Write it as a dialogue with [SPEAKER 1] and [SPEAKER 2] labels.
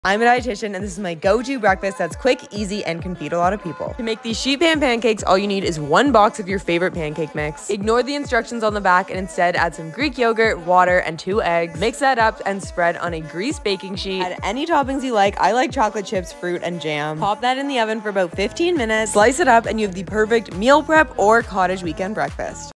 [SPEAKER 1] I'm a dietitian and this is my go-to breakfast that's quick, easy, and can feed a lot of people. To make these sheet pan pancakes, all you need is 1 box of your favorite pancake mix. Ignore the instructions on the back and instead add some Greek yogurt, water, and 2 eggs. Mix that up and spread on a greased baking sheet. Add any toppings you like. I like chocolate chips, fruit, and jam. Pop that in the oven for about 15 minutes. Slice it up and you have the perfect meal prep or cottage weekend breakfast.